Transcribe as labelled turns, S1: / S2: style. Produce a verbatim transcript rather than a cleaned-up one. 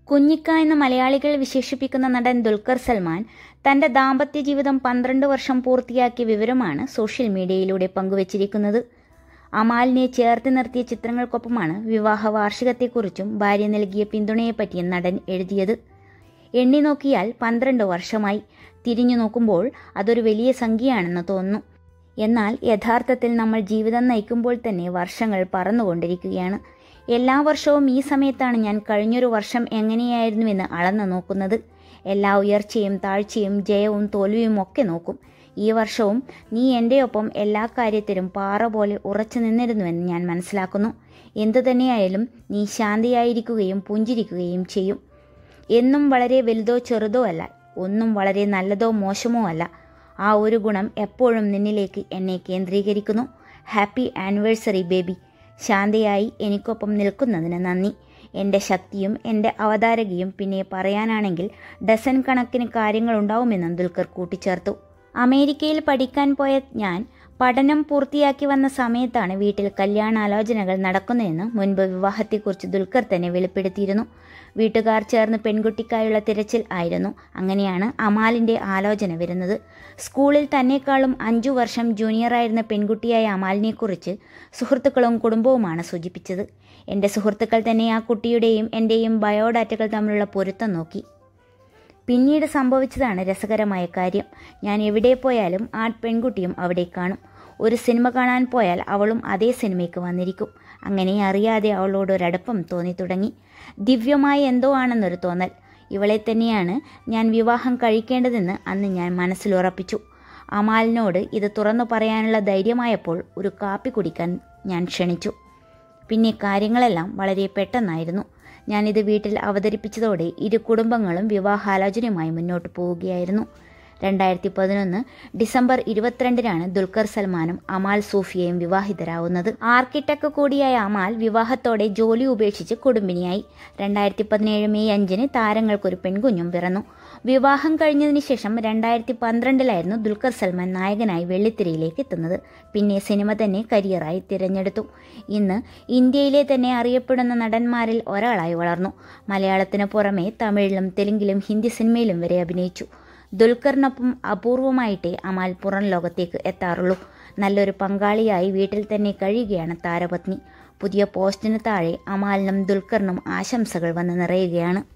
S1: കുഞ്ഞിക്ക എന്ന് മലയാളികൾ വിശേഷിപ്പിക്കുന്ന നടൻ ദുൽഖർ സൽമാൻ തന്റെ ദാമ്പത്യ ജീവിതം പന്ത്രണ്ട് വർഷം പൂർത്തിയാക്കിയ വിവരമാണ് സോഷ്യൽ മീഡിയയിലൂടെ പങ്കുവച്ചിരിക്കുന്നത്. അമാലിനെ ചേർത്ത് നിർത്തിയ ചിത്രങ്ങൾക്കൊപ്പമാണ് വിവാഹ വാർഷികത്തെക്കുറിച്ചും ഭാര്യ നൽകിയ പിന്തുണയെപ്പറ്റിയും നടൻ എഴുതിയത്. എണ്ണി നോക്കിയാൽ പന്ത്രണ്ട് വർഷമായി. തിരിഞ്ഞു നോക്കുമ്പോൾ അതൊരു വലിയ സംഖ്യയാണെന്ന് തോന്നുന്നു. എന്നാൽ യഥാർത്ഥത്തിൽ നമ്മൾ ജീവിതം നയിക്കുമ്പോൾ തന്നെ വർഷങ്ങൾ പറന്നുകൊണ്ടിരിക്കുകയാണ്. എല്ലാ വർഷവും ഈ സമയത്താണ് ഞാൻ കഴിഞ്ഞൊരു വർഷം എങ്ങനെയായിരുന്നുവെന്ന് അളന്നു നോക്കുന്നത്. എല്ലാ ഉയർച്ചയും താഴ്ചയും ജയവും തോൽവിയും ഒക്കെ നോക്കും. ഈ വർഷവും നീ എൻ്റെ ഒപ്പം എല്ലാ കാര്യത്തിലും പാറ പോലെ ഉറച്ചു നിന്നിരുന്നുവെന്ന് ഞാൻ മനസ്സിലാക്കുന്നു. എന്തു തന്നെയായാലും നീ ശാന്തിയായിരിക്കുകയും പുഞ്ചിരിക്കുകയും ചെയ്യും. എന്നും വളരെ വലുതോ ചെറുതോ അല്ല, ഒന്നും വളരെ നല്ലതോ മോശമോ അല്ല. ആ ഒരു ഗുണം എപ്പോഴും നിന്നിലേക്ക് എന്നെ കേന്ദ്രീകരിക്കുന്നു. Happy anniversary baby. ശാന്തയായി എനിക്കൊപ്പം നിൽക്കുന്നതിന് നന്ദി. എൻ്റെ ശക്തിയും എൻ്റെ അവതാരകയും പിന്നെ പറയാനാണെങ്കിൽ ഡസൻ കണക്കിന് കാര്യങ്ങളുണ്ടാവുമെന്നും ദുൽഖർ കൂട്ടിച്ചേർത്തു. അമേരിക്കയിൽ പഠിക്കാൻ പോയ ഞാൻ പഠനം പൂർത്തിയാക്കി വന്ന സമയത്താണ് വീട്ടിൽ കല്യാണാലോചനകൾ നടക്കുന്നതെന്ന് മുൻപ് വിവാഹത്തെക്കുറിച്ച് ദുൽഖർ തന്നെ വെളിപ്പെടുത്തിയിരുന്നു. വീട്ടുകാർ ചേർന്ന് പെൺകുട്ടിക്കായുള്ള തിരച്ചിൽ ആയിരുന്നു. അങ്ങനെയാണ് അമാലിൻ്റെ ആലോചന വരുന്നത്. സ്കൂളിൽ തന്നെക്കാളും അഞ്ചു വർഷം ജൂനിയറായിരുന്ന പെൺകുട്ടിയായ അമാലിനെക്കുറിച്ച് സുഹൃത്തുക്കളും കുടുംബവുമാണ് സൂചിപ്പിച്ചത്. എൻ്റെ സുഹൃത്തുക്കൾ തന്നെ ആ കുട്ടിയുടെയും എൻ്റെയും ബയോഡാറ്റകൾ തമ്മിലുള്ള പൊരുത്തം നോക്കി. പിന്നീട് സംഭവിച്ചതാണ് രസകരമായ കാര്യം. ഞാൻ എവിടെ പോയാലും ആ പെൺകുട്ടിയും അവിടെ കാണും. ഒരു സിനിമ കാണാൻ പോയാൽ അവളും അതേ സിനിമയ്ക്ക് വന്നിരിക്കും. അങ്ങനെ അറിയാതെ അവളോട് ഒരടുപ്പം തോന്നി തുടങ്ങി. ദിവ്യമായ എന്തോ ആണെന്നൊരു തോന്നൽ. ഇവളെ തന്നെയാണ് ഞാൻ വിവാഹം കഴിക്കേണ്ടതെന്ന് അന്ന് ഞാൻ മനസ്സിലുറപ്പിച്ചു. അമാലിനോട് ഇത് തുറന്നു പറയാനുള്ള ധൈര്യമായപ്പോൾ ഒരു കാപ്പി കുടിക്കാൻ ഞാൻ ക്ഷണിച്ചു. പിന്നെ കാര്യങ്ങളെല്ലാം വളരെ പെട്ടെന്നായിരുന്നു. ഞാനിത് വീട്ടിൽ അവതരിപ്പിച്ചതോടെ ഇരു കുടുംബങ്ങളും വിവാഹാലോചനയുമായി മുന്നോട്ട് പോവുകയായിരുന്നു. രണ്ടായിരത്തി പതിനൊന്ന് ഡിസംബർ ഇരുപത്തിരണ്ടിനാണ് ദുൽഖർ സൽമാനും അമാൽ സൂഫിയയും വിവാഹിതരാവുന്നത്. ആർക്കിടെക്ട് കൂടിയായ അമാൽ വിവാഹത്തോടെ ജോലി ഉപേക്ഷിച്ച് കുടുംബിനിയായി. രണ്ടായിരത്തി പതിനേഴ് മെയ് അഞ്ചിന് താരങ്ങൾക്കൊരു പെൺകുഞ്ഞും പിറന്നു. വിവാഹം കഴിഞ്ഞതിന് ശേഷം രണ്ടായിരത്തി പന്ത്രണ്ടിലായിരുന്നു ദുൽഖർ സൽമാൻ നായകനായി വെള്ളിത്തിരയിലേക്ക് എത്തുന്നത്. പിന്നെ സിനിമ തന്നെ കരിയറായി തിരഞ്ഞെടുത്തു. ഇന്ന് ഇന്ത്യയിലെ തന്നെ അറിയപ്പെടുന്ന നടന്മാരിൽ ഒരാളായി വളർന്നു. മലയാളത്തിന് പുറമെ തമിഴിലും തെലുങ്കിലും ഹിന്ദി സിനിമയിലും വരെ അഭിനയിച്ചു. ദുൽഖറിനൊപ്പം അപൂർവമായിട്ടേ അമാൽ പുറം ലോകത്തേക്ക് എത്താറുള്ളൂ. നല്ലൊരു പങ്കാളിയായി വീട്ടിൽ തന്നെ കഴിയുകയാണ് താരപത്നി. പുതിയ പോസ്റ്റിന് താഴെ അമാലിനും ദുൽഖറിനും ആശംസകൾ വന്ന് നിറയുകയാണ്.